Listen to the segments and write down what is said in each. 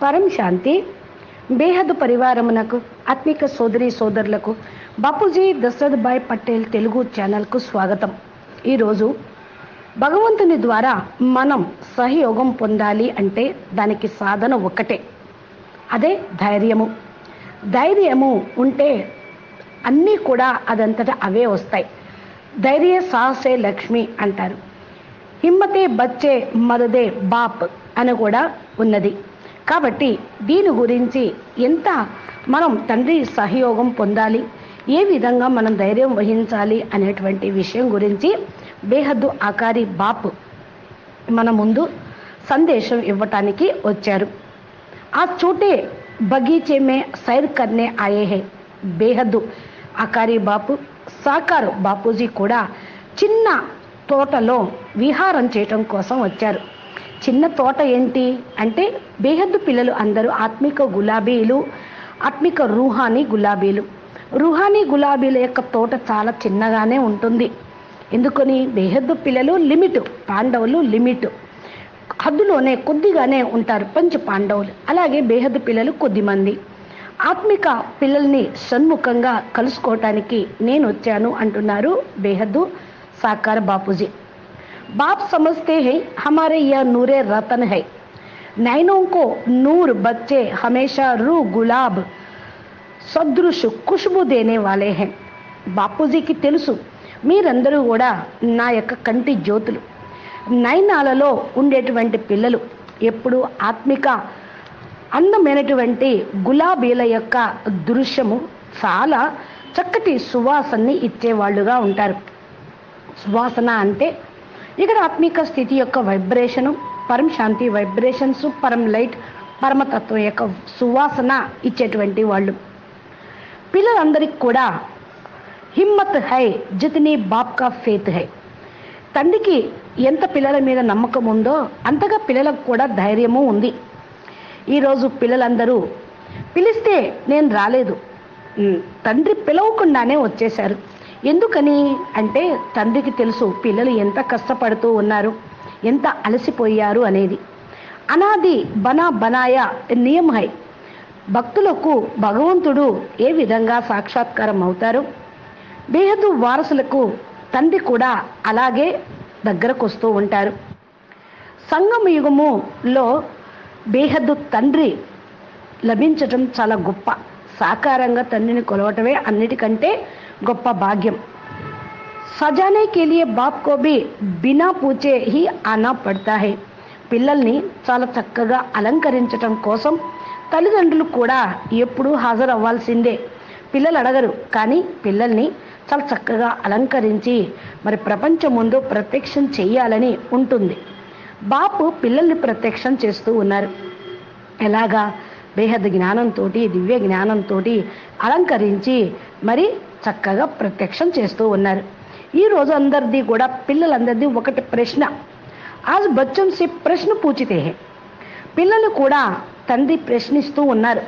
పరం శాంతి బేహద్ పరివారమునకు ఆత్మిక సోదరి సోదరులకు బాపూజీ దశరథ్ భాయ్ పటేల్ తెలుగు ఛానల్కు స్వాగతం. ఈరోజు భగవంతుని ద్వారా మనం సహయోగం పొందాలి అంటే దానికి సాధన ఒక్కటే, అదే ధైర్యము. ధైర్యము ఉంటే అన్నీ కూడా అదంతటా అవే వస్తాయి. ధైర్య సాహసే లక్ష్మి అంటారు. హిమ్మతే బచ్చే మదదే బాప్ అని కూడా ఉన్నది. కాబట్టి దీని గురించి ఎంత మనం తండ్రి సహయోగం పొందాలి, ఏ విధంగా మనం ధైర్యం వహించాలి అనేటువంటి విషయం గురించి బేహద్దు ఆకారి బాప్ మన ముందు సందేశం ఇవ్వటానికి వచ్చారు. ఆ చోటే బగీచే మే సైర్ కర్నే ఆయే హై. బేహద్దు ఆకారి బాపు సాకార్ బాపూజీ కూడా చిన్న తోటలో విహారం చేయటం కోసం వచ్చారు. చిన్న తోట ఏంటి అంటే బేహద్దు పిల్లలు అందరూ ఆత్మిక గులాబీలు, ఆత్మిక రూహానీ గులాబీలు. రూహానీ గులాబీల యొక్క తోట చాలా చిన్నగానే ఉంటుంది. ఎందుకని బేహద్దు పిల్లలు లిమిట్, పాండవులు లిమిట్, హద్దులోనే కొద్దిగానే ఉంటారు పంచ పాండవులు. అలాగే బేహద్దు పిల్లలు కొద్దిమంది. ఆత్మిక పిల్లల్ని సన్ముఖంగా కలుసుకోవటానికి నేను వచ్చాను అంటున్నారు బేహద్దు సాకార్ బాపూజీ. बाप समझते हैं हमारे यह नूरे रतन है, नैनों को नूर बच्चे हमेशा रू गुलाब सदृश खुशबू देने वाले हैं. బాపూజీకి తెలుసు మీరందరూ కూడా నా యొక్క కంటి జ్యోతులు. నయనాలలో ఉండేటువంటి పిల్లలు ఎప్పుడు ఆత్మిక అందమైనటువంటి గులాబీల యొక్క దృశ్యము చాలా చక్కటి సువాసనని ఇచ్చేవాళ్ళుగా ఉంటారు. సువాసన అంటే ఇక్కడ ఆత్మిక స్థితి యొక్క వైబ్రేషను, పరం శాంతి వైబ్రేషన్స్, పరం లైట్, పరమతత్వం యొక్క సువాసన ఇచ్చేటువంటి వాళ్ళు. పిల్లలందరికీ కూడా హిమ్మత్ హై జితనీ బాప్ కా ఫేత్ హై. తండ్రికి ఎంత పిల్లల మీద నమ్మకం ఉందో అంతగా పిల్లలకు కూడా ధైర్యము ఉంది. ఈరోజు పిల్లలందరూ పిలిస్తే నేను రాలేదు, తండ్రి పిలవకుండానే వచ్చేశారు. ఎందుకని అంటే తండ్రికి తెలుసు పిల్లలు ఎంత కష్టపడుతూ ఉన్నారు, ఎంత అలసిపోయారు అనేది. అనాది బనాయ నియమ హై. భక్తులకు భగవంతుడు ఏ విధంగా సాక్షాత్కారం అవుతారు, బేహద్దు వారసులకు తండ్రి కూడా అలాగే దగ్గరకు వస్తూ ఉంటారు. సంగమ యుగములో బేహద్దు తండ్రి లభించటం చాలా గొప్ప. సాకారంగా తండ్రిని కొలవటమే అన్నిటికంటే గొప్ప భాగ్యం. సజానే కే లియే బాప్ కో భీ బినా పూచే హీ ఆనా పడతా హై. పిల్లల్ని చాలా చక్కగా అలంకరించటం కోసం తల్లిదండ్రులు కూడా ఎప్పుడూ హాజరు అవ్వాల్సిందే. పిల్లలు అడగరు, కానీ పిల్లల్ని చాలా చక్కగా అలంకరించి మరి ప్రపంచం ముందు ప్రత్యక్షం చెయ్యాలని ఉంటుంది. బాపు పిల్లల్ని ప్రత్యక్షం చేస్తూ ఉన్నారు. ఎలాగా? బేహద్ జ్ఞానంతో, దివ్య జ్ఞానంతో అలంకరించి మరి చక్కగా ప్రత్యక్షం చేస్తూ ఉన్నారు. ఈరోజు అందరిది కూడా పిల్లలందరిది ఒకటి ప్రశ్న. ఆజ్ బచ్చం సే ప్రశ్న పూచితే హై. పిల్లలు కూడా తండ్రి ప్రశ్నిస్తూ ఉన్నారు.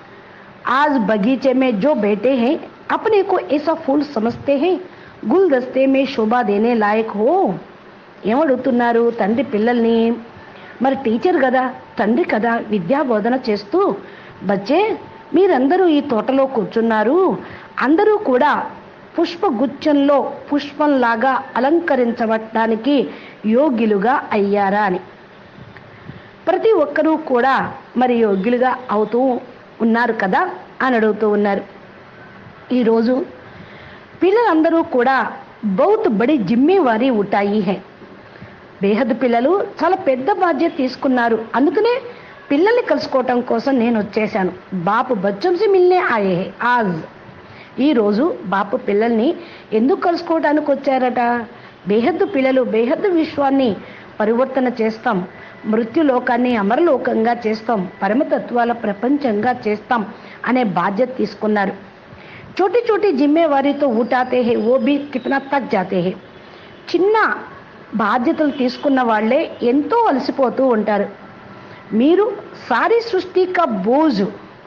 ఆజ్ బగీచే మే జో బేటే హై అప్నే కో ఏసా ఫూల్ సమజ్తే హై గుల్దస్తే మే శోభా దేనే లాయక్ హో. ఏమడుగుతున్నారు తండ్రి పిల్లల్ని? మరి టీచర్ కదా, తండ్రి కదా విద్యా బోధన చేస్తూ, బచ్చే మీరందరూ ఈ తోటలో కూర్చున్నారు, అందరూ కూడా పుష్పగుచ్చంలో పుష్పంలాగా అలంకరించబడటానికి యోగ్యులుగా అయ్యారా అని. ప్రతి ఒక్కరూ కూడా మరి యోగ్యులుగా అవుతూ ఉన్నారు కదా అని అడుగుతూ ఉన్నారు. ఈరోజు పిల్లలందరూ కూడా బహుత్ బడి జిమ్మేవారీ ఉఠాయి హై. బేహద్ పిల్లలు చాలా పెద్ద బాధ్యత తీసుకున్నారు. అందుకనే పిల్లల్ని కలుసుకోవటం కోసం నేను వచ్చేసాను. బాపు బచ్చం సే మిల్నే ఆయే హై ఆజ్. ఈరోజు బాపు పిల్లల్ని ఎందుకు కలుసుకోవడానికి వచ్చారట? బేహద్దు పిల్లలు బేహద్దు విశ్వాన్ని పరివర్తన చేస్తాం, మృత్యులోకాన్ని అమరలోకంగా చేస్తాం, పరమతత్వాల ప్రపంచంగా చేస్తాం అనే బాధ్యత తీసుకున్నారు. చోటి చోటి జిమ్మేవారీతో ఊటాతే హే ఓ భీ కితనా తక్ జాతే హే. చిన్న బాధ్యతలు తీసుకున్న వాళ్ళే ఎంతో అలసిపోతూ ఉంటారు. మీరు సారీ సృష్టి కా బోజు,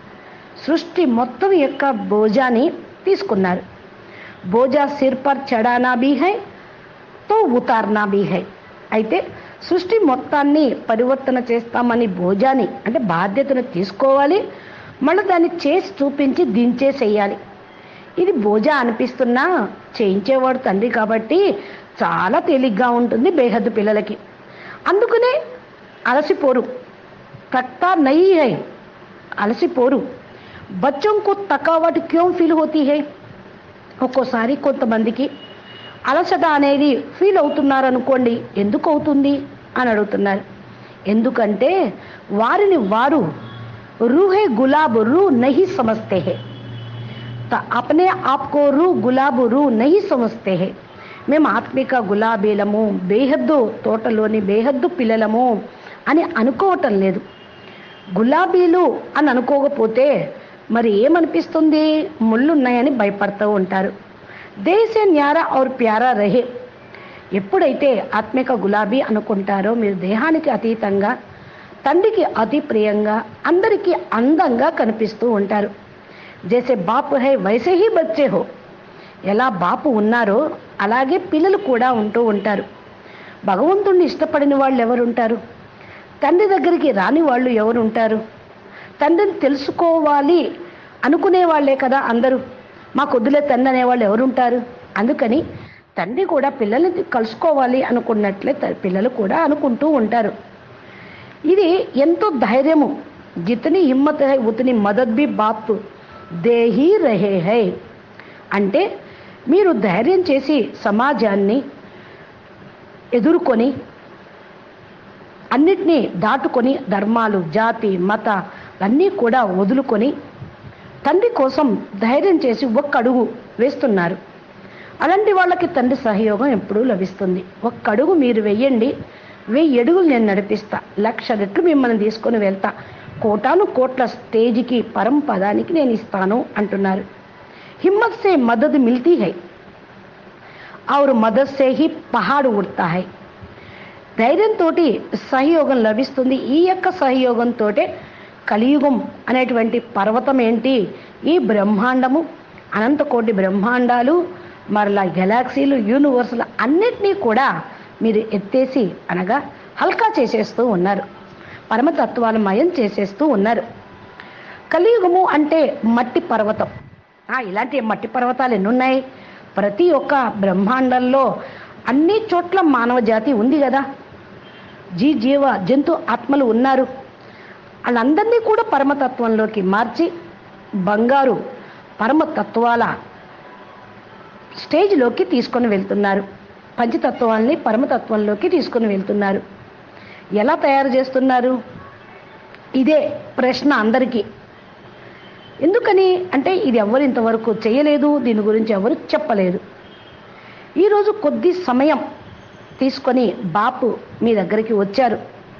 సృష్టి మొత్తం యొక్క బోజాని తీసుకున్నారు. బోజా సిర్ పర్ చడానా భీ హై తో ఉతార్నా భీ హై. అయితే సృష్టి మొత్తాన్ని పరివర్తన చేస్తామని భోజాన్ని అంటే బాధ్యతను తీసుకోవాలి, మళ్ళీ దాన్ని చేసి చూపించి దించేసేయాలి. ఇది భోజా అనిపిస్తున్నా చేయించేవాడు తండ్రి కాబట్టి చాలా తేలిగ్గా ఉంటుంది బేహద్దు పిల్లలకి. అందుకనే అలసిపోరు. తక్తా నహీ హై, అలసిపోరు. బచ్చోं को थकावट क्यों ఫీల్ होती है? ఒక్కోసారి కొంతమందికి అలసట అనేది ఫీల్ అవుతున్నారు అనుకోండి. ఎందుకు అవుతుంది అని అడుగుతున్నారు. ఎందుకంటే వారిని వారు రూహే గులాబ్ రూ నహీ సమజ్తే హై. అప్నే ఆప్కో రూ గులాబ్ రూ నహీ సమజ్తే హై. మేము ఆత్మిక గులాబీలము, బేహద్దు తోటలోని బేహద్దు పిల్లలము అని అనుకోవటం లేదు. గులాబీలు అని అనుకోకపోతే మరి ఏమనిపిస్తుంది? ముళ్ళున్నాయని భయపడుతూ ఉంటారు. దేశే న్యారా ఔర్ ప్యారా రహే. ఎప్పుడైతే ఆత్మిక గులాబీ అనుకుంటారో మీరు దేహానికి అతీతంగా, తండ్రికి అతి ప్రియంగా, అందరికీ అందంగా కనిపిస్తూ ఉంటారు. జైసే బాపు హై వైసే హీ బచ్చే హో. ఎలా బాపు ఉన్నారో అలాగే పిల్లలు కూడా ఉంటూ ఉంటారు. భగవంతుణ్ణి ఇష్టపడిన వాళ్ళు ఎవరుంటారు? తండ్రి దగ్గరికి రాని వాళ్ళు ఎవరుంటారు? తండ్రిని తెలుసుకోవాలి అనుకునే వాళ్ళే కదా అందరూ. మాకు వద్దులే తండ్రి అనేవాళ్ళు ఎవరుంటారు? అందుకని తండ్రి కూడా పిల్లల్ని కలుసుకోవాలి అనుకున్నట్లే పిల్లలు కూడా అనుకుంటూ ఉంటారు. ఇది ఎంతో ధైర్యము. జితని హిమ్మత్ హై ఉతని మదద్ బి బాప్ దే హీ రహే హై. అంటే మీరు ధైర్యం చేసి సమాజాన్ని ఎదుర్కొని అన్నిటినీ దాటుకొని ధర్మాలు, జాతి, మత అన్నీ కూడా వదులుకొని తండ్రి కోసం ధైర్యం చేసి ఒక్క అడుగు వేస్తున్నారు. అలాంటి వాళ్ళకి తండ్రి సహయోగం ఎప్పుడూ లభిస్తుంది. ఒక్క అడుగు మీరు వెయ్యండి, 1000 అడుగులు నేను నడిపిస్తా, 1,00,000 రెట్లు మిమ్మల్ని తీసుకొని వెళ్తా, కోటాను కోట్ల స్టేజ్కి పరంపదానికి నేను ఇస్తాను అంటున్నారు. హిమ్మత్ సే మదద్ మిల్తీ హై ఔర్ మదద్ సే హీ పహాడ్ ఉడ్తా హై. ధైర్యంతో సహయోగం లభిస్తుంది. ఈ యొక్క సహయోగంతో కలియుగం అనేటువంటి పర్వతం ఏంటి, ఈ బ్రహ్మాండము, అనంతకోటి బ్రహ్మాండాలు, మరలా గెలాక్సీలు, యూనివర్సులు అన్నిటినీ కూడా మీరు ఎత్తేసి అనగా హల్కా చేసేస్తూ ఉన్నారు, పరమతత్వాలు మయం చేసేస్తూ ఉన్నారు. కలియుగము అంటే మట్టి పర్వతం. ఇలాంటి మట్టి పర్వతాలు ఎన్నున్నాయి? ప్రతి ఒక్క బ్రహ్మాండంలో అన్ని చోట్ల మానవ జాతి ఉంది కదా, జీవ జంతు ఆత్మలు ఉన్నారు. వాళ్ళందరినీ కూడా పరమతత్వంలోకి మార్చి బంగారు పరమతత్వాల స్టేజ్లోకి తీసుకొని వెళ్తున్నారు. పంచతత్వాల్ని పరమతత్వంలోకి తీసుకొని వెళ్తున్నారు. ఎలా తయారు చేస్తున్నారు? ఇదే ప్రశ్న అందరికీ. ఎందుకని అంటే ఇది ఎవరు ఇంతవరకు చేయలేదు, దీని గురించి ఎవరు చెప్పలేదు. ఈరోజు కొద్ది సమయం తీసుకొని బాపు మీ దగ్గరికి వచ్చారు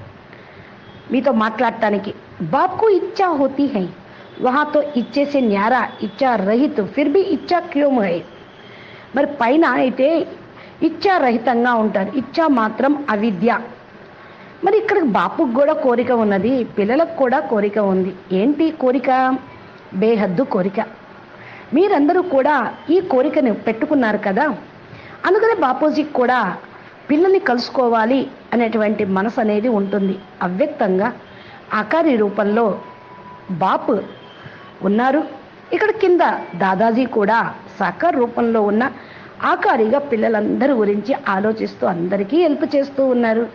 మీతో మాట్లాడటానికి. బాప్కు ఇచ్చా హోతీ హై, వహాతో ఇచ్చేసే న్యారా ఇచ్చా రహిత్ ఫిర్ భీ ఇచ్చా క్యోం హై. మరి పైన అయితే ఇచ్చా రహితంగా ఉంటారు, ఇచ్చా మాత్రం అవిద్య. మరి ఇక్కడ బాపుకు కూడా కోరిక ఉన్నది, పిల్లలకు కూడా కోరిక ఉంది. ఏంటి కోరిక? బేహద్దు కోరిక. మీరందరూ కూడా ఈ కోరికను పెట్టుకున్నారు కదా, అందుకనే బాపూజీకి కూడా పిల్లల్ని కలుసుకోవాలి అనేటువంటి మనసు అనేది ఉంటుంది. అవ్యక్తంగా ఆకారి రూపంలో బాపు ఉన్నారు. ఇక్కడ కింద దాదాజీ కూడా సాకార రూపంలో ఉన్న ఆకారిగా పిల్లలందరి గురించి ఆలోచిస్తూ అందరికీ హెల్ప్ చేస్తూ ఉన్నారు.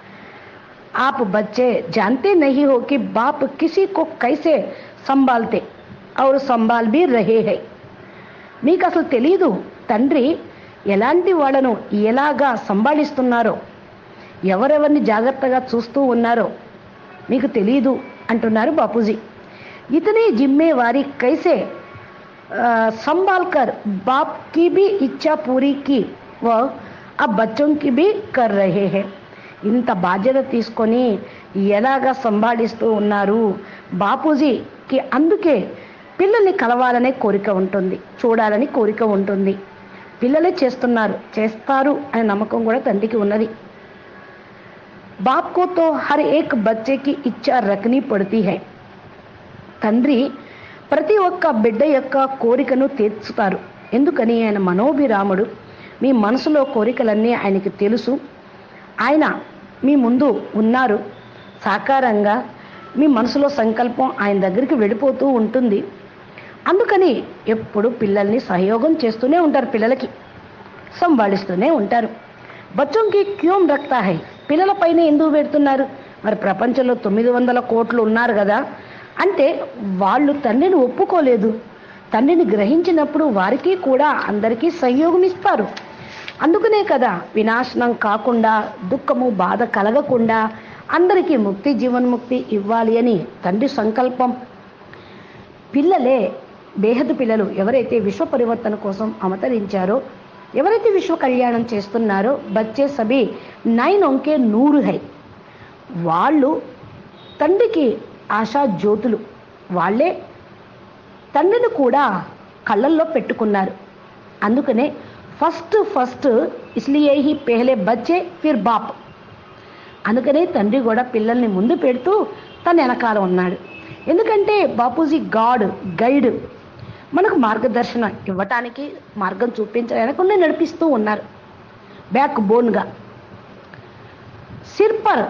आप बच्चे जानते नहीं हो कि बाप किसी को कैसे संभालते और संभाल भी रहे हैं. మీకు అసలు తెలీదు తండ్రి ఎలాంటి వాళ్ళను ఎలాగా సంభాళిస్తున్నారో, ఎవరెవరిని జాగ్రత్తగా చూస్తూ ఉన్నారో మీకు తెలీదు అంటున్నారు బాపూజీ. ఇతనే జిమ్మేవారీ కైసే संभाल कर बाप की भी इच्छा पूरी की व अब बच्चों की भी कर रहे हैं. ఇంత బాధ్యత తీసుకొని ఎలాగా సంభాళిస్తూ ఉన్నారు బాపూజీకి. అందుకే పిల్లల్ని కలవాలనే కోరిక ఉంటుంది, చూడాలని కోరిక ఉంటుంది. పిల్లలే చేస్తున్నారు, చేస్తారు అనే నమ్మకం కూడా తండ్రికి ఉన్నది. బాప్కో తో హర్ ఏక్ బచ్చేకి ఇచ్చా రఖనీ పడుతీ హై. తండ్రి ప్రతి ఒక్క బిడ్డ యొక్క కోరికను తీర్చుతారు. ఎందుకని? ఆయన మనోభిరాముడు. మీ మనసులో కోరికలన్నీ ఆయనకి తెలుసు. ఆయన మీ ముందు ఉన్నారు సాకారంగా. మీ మనసులో సంకల్పం ఆయన దగ్గరికి వెళ్ళిపోతూ ఉంటుంది. అందుకని ఎప్పుడు పిల్లల్ని సహయోగం చేస్తూనే ఉంటారు, పిల్లలకి సంభాళిస్తూనే ఉంటారు. బచ్చోంకి క్యూం రక్తా హై, పిల్లలపైన ఎందుకు పెడుతున్నారు? మరి ప్రపంచంలో 900 కోట్లు ఉన్నారు కదా, అంటే వాళ్ళు తండ్రిని ఒప్పుకోలేదు. తండ్రిని గ్రహించినప్పుడు వారికి కూడా అందరికీ సహయోగం ఇస్తారు. అందుకనే కదా వినాశనం కాకుండా, దుఃఖము బాధ కలగకుండా అందరికీ ముక్తి జీవన్ముక్తి ఇవ్వాలి అని తండ్రి సంకల్పం. పిల్లలే బేహద్దు పిల్లలు ఎవరైతే విశ్వ పరివర్తన కోసం అవతరించారో, ఎవరైతే విశ్వ కళ్యాణం చేస్తున్నారో, బచ్చే సభి 9 అంకే 100 హై, వాళ్ళు తండ్రికి ఆశా జ్యోతులు. వాళ్ళే తండ్రిని కూడా కళ్ళల్లో పెట్టుకున్నారు. అందుకనే ఫస్ట్ ఇస్లియే హీ పెహలే బచ్చే ఫిర్ బాప్. అందుకనే తండ్రి కూడా పిల్లల్ని ముందు పెడుతూ తన వెనకాల ఉన్నాడు. ఎందుకంటే బాపూజీ గాడ్ గైడ్, మనకు మార్గదర్శనం ఇవ్వటానికి, మార్గం చూపించడానికి నడిపిస్తూ ఉన్నారు బ్యాక్ బోన్గా. సిర్ పర్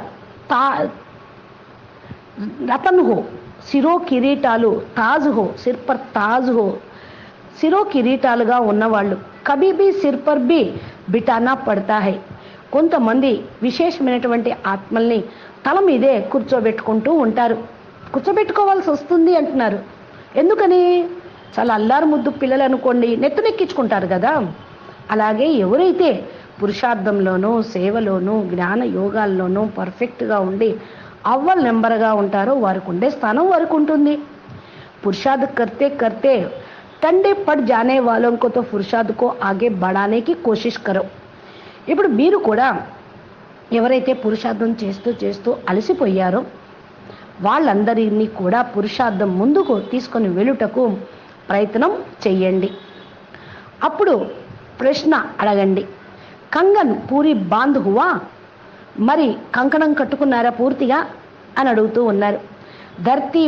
రతన్ హో, సిరో కిరీటాలు తాజ్ హో, సిర్ పర్ తాజ్ హో, సిరో కిరీటాలుగా ఉన్నవాళ్ళు కబీబీ సిర్ పర్ బి బిటానా పడతా హై. కొంతమంది విశేషమైనటువంటి ఆత్మల్ని తల మీదే కూర్చోబెట్టుకుంటూ ఉంటారు. కూర్చోబెట్టుకోవాల్సి వస్తుంది అంటున్నారు. ఎందుకని? చాలా అల్లారు ముద్దు పిల్లలు అనుకోండి, నెత్తునెక్కించుకుంటారు కదా. అలాగే ఎవరైతే పురుషార్థంలోనూ సేవలోనూ జ్ఞాన యోగాల్లోనూ పర్ఫెక్ట్గా ఉండి అవ్వల్ నెంబర్గా ఉంటారో వారికి ఉండే స్థానం వారికి ఉంటుంది. పురుషార్థ్ కర్తే కర్తే టండే పడ్ జానే వాలోంకో తో పురుషార్థ్ కో ఆగే బడానేకి కోషిష్ కరో. ఇప్పుడు మీరు కూడా ఎవరైతే పురుషార్థం చేస్తూ అలసిపోయారో వాళ్ళందరినీ కూడా పురుషార్థం ముందుకు తీసుకొని వెళ్ళుటకు ప్రయత్నం చెయ్యండి. అప్పుడు ప్రశ్న అడగండి, కంగన్ పూరి బాంధ్ హువా, మరి కంకణం కట్టుకున్నారా పూర్తిగా అని అడుగుతూ ఉన్నారు. ధర్తీ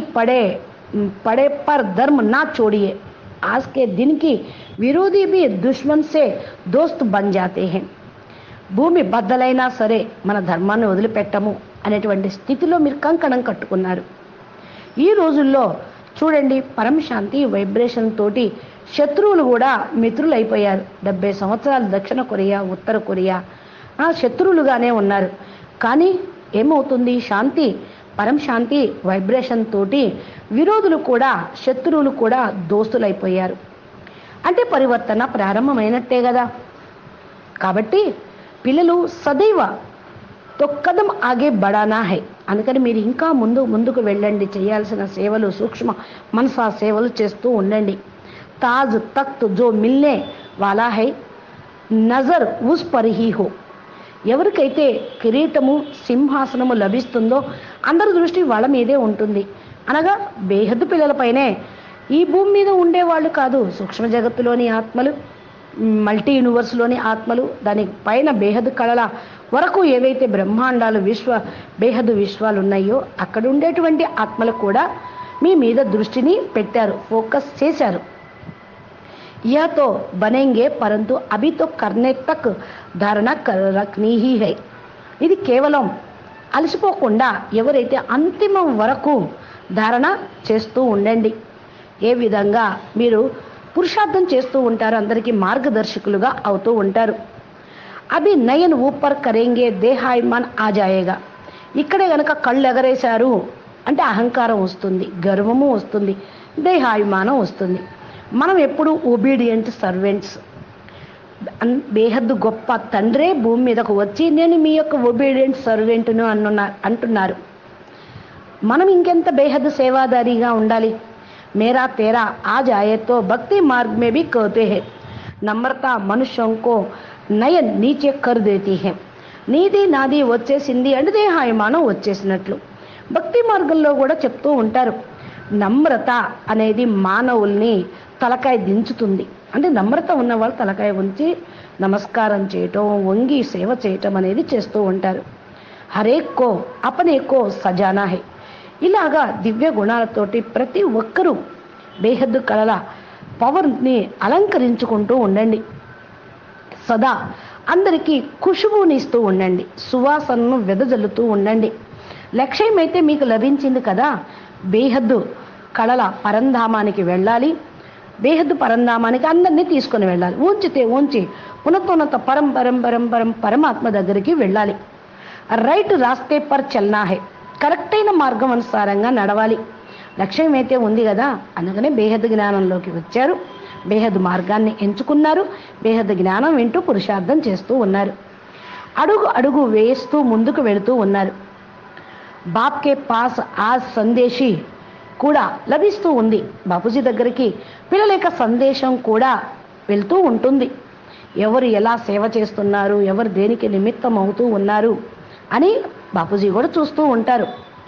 పడే పర్ ధర్మ నా చోడియే, आज के दिन की विरोधी भी दुश्मन से दोस्त बन जाते हैं. భూమి బద్దలైనా సరే మన ధర్మాన్ని వదిలిపెట్టము అనేటువంటి స్థితిలో మీరు కంకణం కట్టుకున్నారు. ఈ రోజుల్లో చూడండి, పరమశాంతి వైబ్రేషన్ తోటి శత్రువులు కూడా మిత్రులు అయిపోయారు. 70 సంవత్సరాలు దక్షిణ కొరియా, ఉత్తర కొరియా శత్రువులుగానే ఉన్నారు. కానీ ఏమవుతుంది? శాంతి, పరమశాంతి వైబ్రేషన్ తోటి విరోధులు కూడా, శత్రువులు కూడా దోస్తులైపోయారు. అంటే పరివర్తన ప్రారంభమైనట్టే కదా. కాబట్టి పిల్లలు సదైవ తొక్కదం ఆగే బడానా హై. అందుకని మీరు ఇంకా ముందుకు వెళ్ళండి. చేయాల్సిన సేవలు, సూక్ష్మ మనసా సేవలు చేస్తూ ఉండండి. తాజ్ తఖ్త్ జో మిల్నే వాలా హై, నజర్ ఉస్ పర్ హీ హో. ఎవరికైతే కిరీటము, సింహాసనము లభిస్తుందో అందరి దృష్టి వాళ్ళ మీదే ఉంటుంది. అనగా బేహద్దు పిల్లలపైనే. ఈ భూమి మీద ఉండేవాళ్ళు కాదు, సూక్ష్మ జగత్తులోని ఆత్మలు, మల్టీ యూనివర్స్లోని ఆత్మలు, దాని పైన బేహద్దు కళల వరకు ఏవైతే బ్రహ్మాండాలు, బేహద్దు విశ్వాలు ఉన్నాయో అక్కడ ఉండేటువంటి ఆత్మలు కూడా మీ మీద దృష్టిని పెట్టారు, ఫోకస్ చేశారు. यह तो बनेंगे परंतु अभी तो करने तक धारणा रखनी ही है. ఇది కేవలం అలసిపోకుండా ఎవరైతే అంతిమం వరకు ధారణ చేస్తూ ఉండండి. ఏ విధంగా మీరు పురుషార్థం చేస్తూ ఉంటారు, అందరికీ మార్గదర్శకులుగా అవుతూ ఉంటారు. అభి నయన్ ఊపర్ కరేంగే దేహాభిమాన్ ఆ జాయేగా. ఇక్కడే గనక కళ్ళు ఎగరేశారు అంటే అహంకారం వస్తుంది, గర్వము వస్తుంది, దేహాభిమానం వస్తుంది. మనం ఎప్పుడు ఒబీడియంట్ సర్వెంట్స్. బేహద్దు గొప్ప తండ్రే భూమి మీదకు వచ్చి నేను మీ యొక్క ఒబీడియంట్ సర్వెంట్ను అంటున్నారు. మనం ఇంకెంత బేహద్దు సేవాదారిగా ఉండాలి. మేరా తేరా ఆజ్ ఆయతో భక్తి మార్గ్ మే భీ कहते हैं, నమ్రత మనుష్యంకో నయన్ నీచే కర్ దేతి హై. నీది నాది వచ్చేసింది అంటే దేహాభిమానం వచ్చేసినట్లు. భక్తి మార్గంలో కూడా చెప్తూ ఉంటారు, నమ్రత అనేది మానవుల్ని తలకాయ దించుతుంది. అంటే నమ్రత ఉన్న వాళ్ళు తలకాయ ఉంచి నమస్కారం చేయటం, వంగి సేవ చేయటం అనేది చేస్తూ ఉంటారు. హరేక్కో అపనేకో సజానా హై. ఇలాగా దివ్య గుణాలతోటి ప్రతి ఒక్కరూ బేహద్దు కళల పవర్ని అలంకరించుకుంటూ ఉండండి. సదా అందరికీ ఖుషుబునిస్తూ ఉండండి, సువాసనను వెదజల్లుతూ ఉండండి. లక్ష్యం అయితే మీకు లభించింది కదా, బేహద్దు కళల పరంధామానికి వెళ్ళాలి. బేహద్దు పరంధామానికి అందరినీ తీసుకొని వెళ్ళాలి. ఉంచి ఉన్నతోన్నత పరం పరం పరం పరం పరమాత్మ దగ్గరికి వెళ్ళాలి. రైట్ రాస్తే పర్ చల్నా హై, కరెక్ట్ అయిన మార్గం అనుసారంగా నడవాలి. లక్ష్యం అయితే ఉంది కదా, అందుకనే బేహద్దు జ్ఞానంలోకి వచ్చారు, బేహద్దు మార్గాన్ని ఎంచుకున్నారు, బేహద్దు జ్ఞానం వింటూ పురుషార్థం చేస్తూ ఉన్నారు. అడుగు అడుగు వేస్తూ ముందుకు వెళుతూ ఉన్నారు. బాప్కే పాస్ ఆ సందేశి కూడా లభిస్తూ ఉంది. బాపూజీ దగ్గరికి పిల్లల యొక్క సందేశం కూడా వెళ్తూ ఉంటుంది. ఎవరు ఎలా సేవ చేస్తున్నారు, ఎవరు దేనికి నిమిత్తం అవుతూ ఉన్నారు అని బాపూజీ కూడా చూస్తూ ఉంటారు.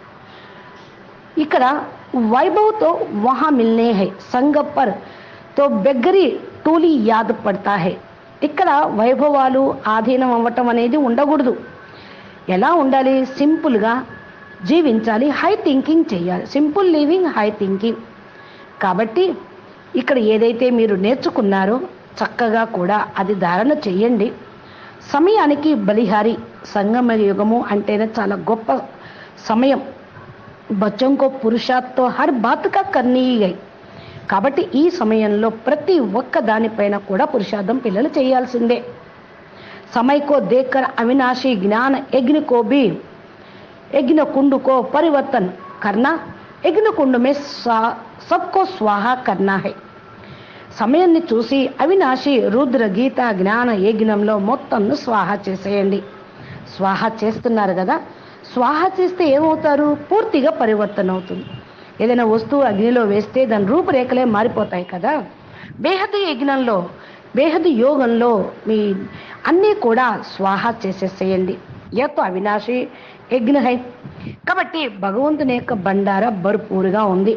ఇక్కడ వైభవ్తో వహా మిల్నే హై, సంగ పర్ తో బెగ్గరి టూలి యాద్ పడతా హై. ఇక్కడ వైభవాలు ఆధీనం అవ్వటం అనేది ఉండకూడదు. ఎలా ఉండాలి? సింపుల్గా జీవించాలి, హై థింకింగ్ చేయాలి. Simple living, high thinking. కాబట్టి ఇక్కడ ఏదైతే మీరు నేర్చుకున్నారో చక్కగా కూడా అది ధారణ చెయ్యండి. సమయానికి బలిహారి. సంగమ యుగము అంటేనే చాలా గొప్ప సమయం. బచ్చంకో పురుషాత్తో హర్ బాత్గా కర్నీయై. కాబట్టి ఈ సమయంలో ప్రతి ఒక్క దానిపైన కూడా పురుషార్థం పిల్లలు చేయాల్సిందే. సమయకో దేక్కర్ అవినాశి జ్ఞాన యజ్ఞ కో భీ యజ్ఞ కుండు కో పరివర్తన్ కర్నా, యజ్ఞ కుండు మే సబ్కో స్వాహా కర్నా హై. సమయాన్ని చూసి అవినాశి రుద్ర గీత జ్ఞాన యజ్ఞంలో మొత్తంను స్వాహా చేసేయండి. స్వాహా చేస్తున్నారు కదా, స్వాహా చేస్తే ఏమవుతారు? పూర్తిగా పరివర్తన అవుతుంది. ఏదైనా వస్తువు అగ్నిలో వేస్తే దాని రూపురేఖలే మారిపోతాయి కదా. బేహద్దు యజ్ఞంలో, బేహద్దు యోగంలో మీ అన్నీ కూడా స్వాహా చేసేసేయండి. ఏతో అవినాశి యజ్ఞ హై. కాబట్టి భగవంతుని యొక్క బండార భర్పూరుగా ఉంది.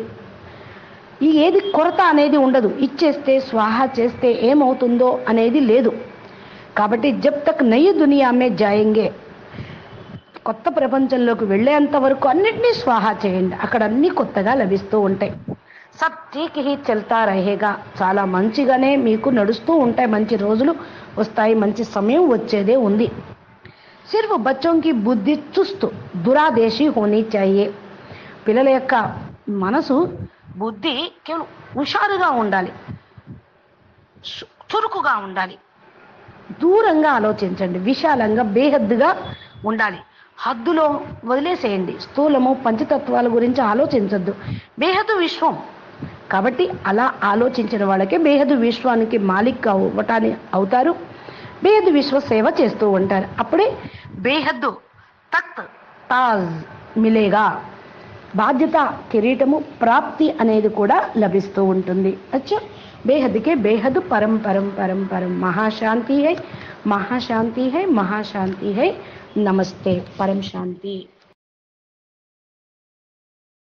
ఈ ఏది కొరత అనేది ఉండదు. ఇచ్చేస్తే స్వాహా చేస్తే ఏమవుతుందో అనేది లేదు. కాబట్టి జబ్ తక్ నయి దునియా మే జాయింగే, కొత్త ప్రపంచంలోకి వెళ్ళేంత వరకు అన్నిటినీ స్వాహా చేయండి. అక్కడ అన్నీ కొత్తగా లభిస్తూ ఉంటాయి. సబ్ ఠీక్ హీ చల్తా రహేగా. చాలా మంచిగానే మీకు నడుస్తూ ఉంటాయి. మంచి రోజులు వస్తాయి, మంచి సమయం వచ్చేదే ఉంది. సిర్ఫ్ బచ్చోంకి బుద్ధి చుస్తు దురాదేశీ హోనీ చాహియే. పిల్లల యొక్క మనసు, బుద్ధి కేవలం హుషారుగా ఉండాలి, చురుకుగా ఉండాలి. దూరంగా ఆలోచించండి, విశాలంగా బేహద్దుగా ఉండాలి. హద్దులో వదిలేసేయండి. స్థూలము పంచతత్వాల గురించి ఆలోచించద్దు. బేహద్దు విశ్వం కాబట్టి అలా ఆలోచించిన వాళ్ళకే బేహద్దు విశ్వానికి మాలిక్ అవ్వటాన్ని అవుతారు. బేహద్దు విశ్వ సేవ చేస్తూ ఉంటారు. అప్పుడే బేహద్దు తఖ్త్ తాజ్ మిలేగా. బాధ్యత, కిరీటము, ప్రాప్తి అనేది కూడా లభిస్తూ ఉంటుంది. అచ్చా, బేహద్కే బేహద్ పరం పరం పరం పరం. మహాశాంతి హై, మహాశాంతి హై, మహాశాంతి హై. నమస్తే. పరం శాంతి.